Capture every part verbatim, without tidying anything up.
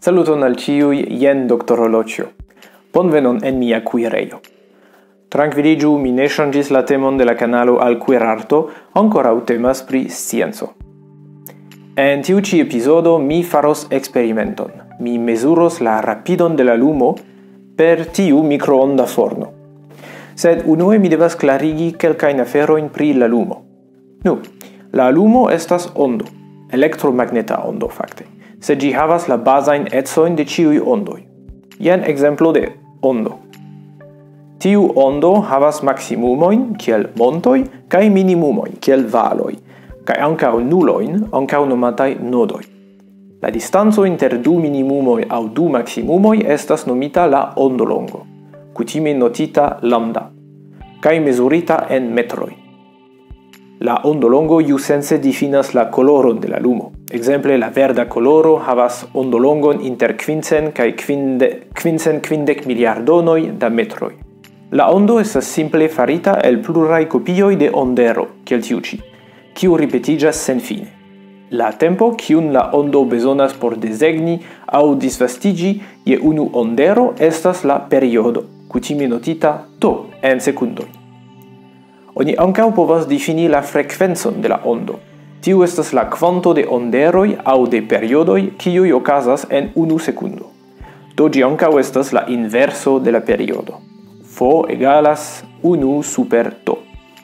Saluton al ciui, jen doctoro Locio. Bonvenon en mia kuirejo. Tranquilligiu, mi ne changis la temon de la canalo al quirarto, ancorau temas pri scienzo. En tiu ci episodo mi faros experimenton. Mi mesuros la rapidon de la lumo per tiu microonda forno. Sed unue mi devas clarigi kelkain aferoin pri la lumo. Nu, la lumo estas ondo, elektromagneta ondo fakte, sed gi havas la bazain etsoin de ciui ondoi. Jen exemplo de ondo. Tiu ondo havas maximumoin, kiel montoi, kai minimumoin, kiel valoi, kai ancau nuloin, ancau nomatai nodoi. La distanzo inter du minimumoi au du maximumoi estas nomita la ondolongo, kutime notita lambda, kai mesurita en metroi. La ondolongo iusense difinas la coloron de la lumo. Exemple, la verda coloro havas ondolongon inter quincen kai quincen quindec miliardonoi da metroi. La ondo estas simple farita el plurai copioi de ondero, kiel tiu ci, kiu ripetigas sen fine. La tempo kiun la ondo bezonas por desegni au disvastigi je unu ondero estas la periodo, kutime notita to en sekundoi. Oni ancau povas difini la frequenzon de la ondo. Tiu estas la kvanto de onderoi au de periodoi kiuj okazas en unu sekundo. Do gi ancau estas la inverso de la periodo. Fo egalas unu super to.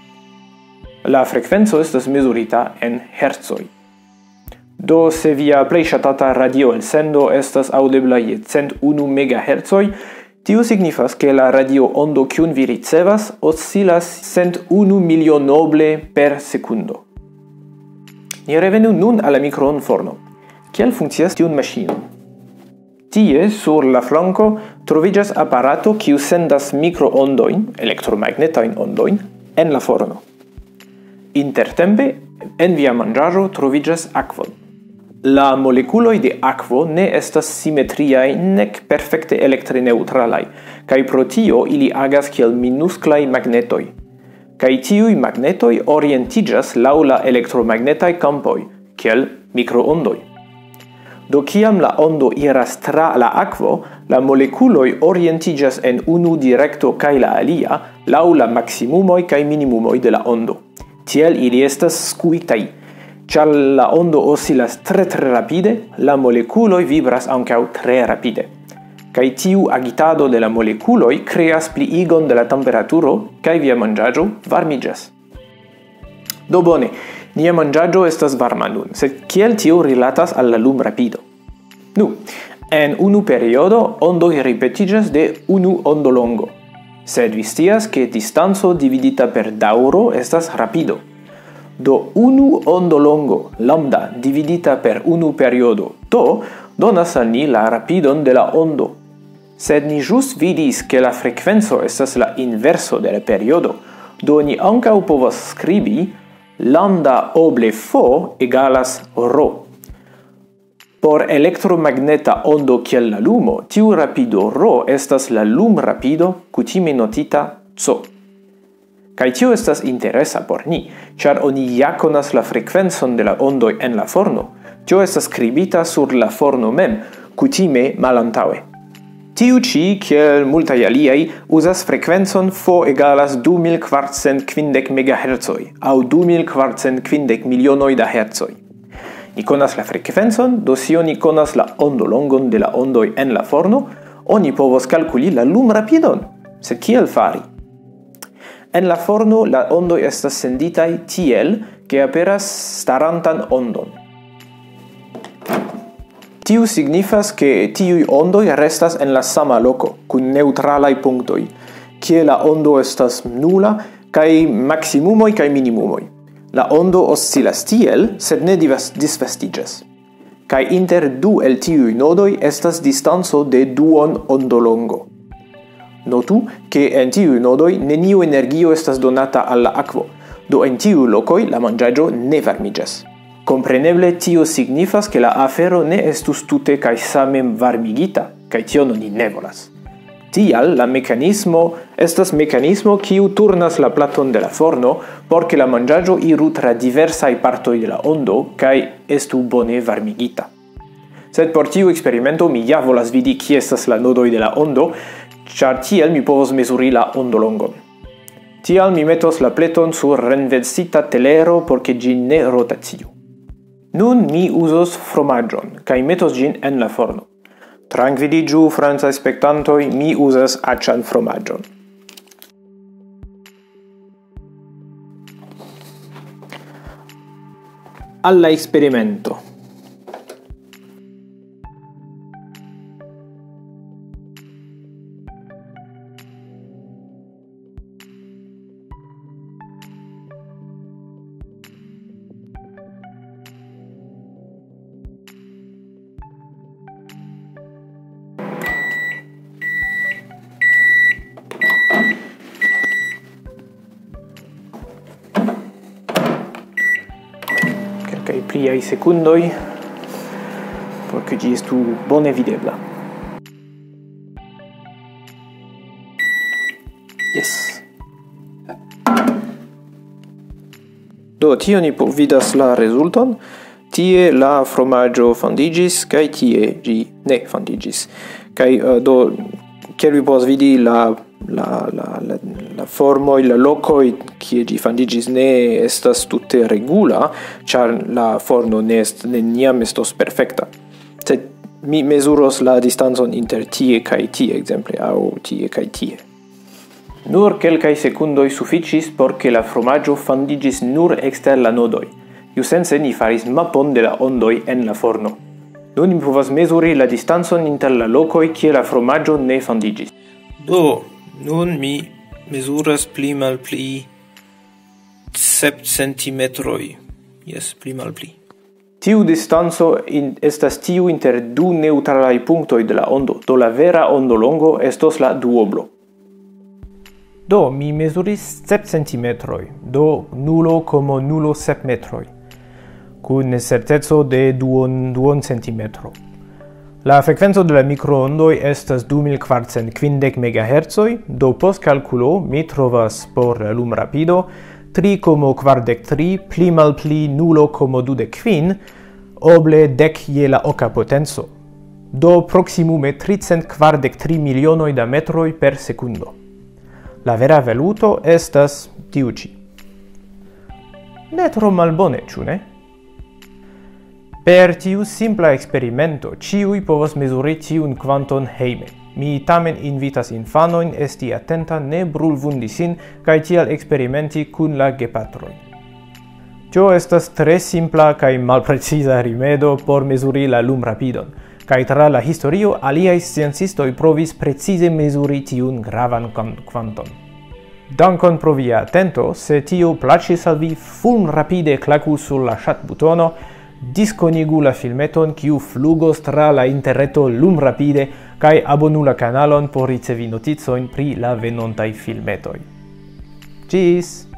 La frequenzo estas mesurita en hertzoi. Do se via plej ŝatata radio elsendo estas aŭdebla je cent unu megahertzoj, tio signifas ke la radio ondo kiun vi ricevas oscilas cent unu milionoble per sekundo. Ni revenu nun al la microonforno. Kiel funkcias tiun maŝinon? Tie, sur la flanko, troviĝas aparato kiu sendas microondojn, elektromagnetajn ondojn, en la forno. Intertempe, en via manĝaĵo troviĝas akvon. La molekuloj de akvo ne estas simetriaj nek perfekte elektre neŭtralaj, kaj pro tio ili agas kiel minusklaj magnetoj. Kaj tiuj magnetoj orientiĝas laŭ la elektromagnetaj kampoj, kiel mikroondoj. Do kiam la ondo iras tra la akvo, la molekuloj orientiĝas en unu direkto kaj la alia laŭ la maksimumoj kaj minimumoj de la ondo. Tiel ili estas skuitaj. Ĉar la ondo oscilas tre tre rapide, la molekuloj vibras ankaŭ tre rapide. Kaj tiu agitado de la molekuloj kreas pliigon de la temperaturo kaj via manĝaĵo varmiĝas. Do bone, nia manĝaĵo estas varma nun, sed kiel tio rilatas al la lumrapido? Nu, en unu periodo ondoj ripetiĝas de unu ondolongo, sed vi scias ke distanco dividita per daŭro estas rapido. Do unu ondolongo lambda dividita per unu periodo to donas al ni la rapidon de la ondo. Sed ni ĵus vidis ke la frekvenco estas la inverso de la periodo, do ni ankaŭ povas skribi lambda oble fo egalas rho. Por elektromagneta ondo kiel la lumo, tiu rapido rho estas la lumrapido kutime notita c. Kaj tio estas interesa por ni, ĉar oni ja konas la frekvencon de la ondoj en la forno. Tio estas skribita sur la forno mem, kutime malantaŭe. Tiu ĉi, kiel multaj aliaj, uzas frekvencon fo egalas du mil kvarcent kvindek megahercoj aŭ du mil kvarcent kvindek milionoj da hercoj. Ni konas la frekvencon, do se oni konas la ondolongon de la ondoj en la forno, oni povos kalkuli la lumrapidon. Sed kiel fari? En la forno la ondoj estas senditaj tiel, ke aperas starantan ondon. Tiu signifas ke tiuj ondoj restas en la sama loko, kun neŭtralaj punktoj, kie la ondo estas nula kaj maksimumoj kaj minimumoj. La ondo oscilas tiel, sed ne disvastiĝas. Kaj inter du el tiuj nodoj estas distanco de duon ondolongo. Notu ke en tiuj nodoj neniu energio estas donata al la akvo, do en tiuj lokoj la manĝaĵo ne varmiĝas. Kompreneble tio signifas ke la afero ne estus tute kaj same varmigita, kaj tion oni ne volas. Tial la mekanismo estas mekanismo kiu turnas la platon de la forno por ke la manĝaĵo iru tra diversaj partoj de la ondo kaj estu bone varmigita. Sed por tiu experimento mi ja volas vidi kie estas la nodoj de la ondo, ĉar tiel mi povos mezuri la ondolongon. Tial mi metos la pleton sur renversita telero por ke ĝi ne rotaciu. Nun mi uzos fromaĝon kaj metos ĝin en la forno. Trankviliĝu, francaj spektantoj, mi uzas aĉan fromaĝon. Al la experimento. Kelkaj pliaj sekundoj por ke ĝi estu bone videbla. Yes. Do tio ni vidas la rezulton. Tie la fromaĝo fondiĝis kaj tie ĝi ne fondiĝis. Kaj uh, do kiel vi povas vidi la la la la la formoj, la lokoj kie ĝi fondiĝis ne estas tute regula, ĉar la forno ne est neniam estos perfekta. Sed mi mezuros la distancon inter tie kaj tie, ekzemple, aŭ tie kaj tie. Nur kelkaj sekundoj sufiĉis por ke la fromaĝo fondiĝis nur ekster la nodoj. Iusence ni faris mapon de la ondoj en la forno. Nun mi povas mezuri la distancon inter la lokoj kie la fromaĝo ne fondiĝis. Do, nun mi mezuras pli malpli sep centimetroj. Yes, pli malpli. Tiu distanco in, estas tiu inter du neŭtralaj punktoj de la ondo, do la vera ondolongo estos la duoblo. Do, mi mezuris sep centimetroj, do nulo komo nulo sep metroj, kun certeco de duon duon centimetro. La frekvenco de la microondoj estas du mil kvarcent kvindek megahercoj, do post kalkulo mi trovas por la lumrapido tri komo kvardek tri pli malpli nulo komo dudek kvin oble dek je la oka potenco, do proximume tricent kvardek tri milionoj da metroj per sekundo. La vera valuto estas tiu ĉi. Ne tro malbone, ĉu ne? Per tiu simpla experimento, ciui povas mezuri tiun kvanton hejme. Mi tamen invitas infanojn esti atenta ne brulvundi sin kaj tial eksperimenti kun la gepatroj. Tio estas tre simpla kaj malpreciza rimedo por mezuri la lumrapidon, kaj tra la historio aliaj sciencistoj provis precize mezuri tiun gravan kvanton. Dankon pro via atento, se tio plaĉis al vi, fulmrapide klaku sur la ŝatbutono, diskonigu la filmeton kiu flugos tra la interreto lumrapide kaj abonu la kanalon por ricevi noticojn pri la venontaj filmetoj. Ĝis!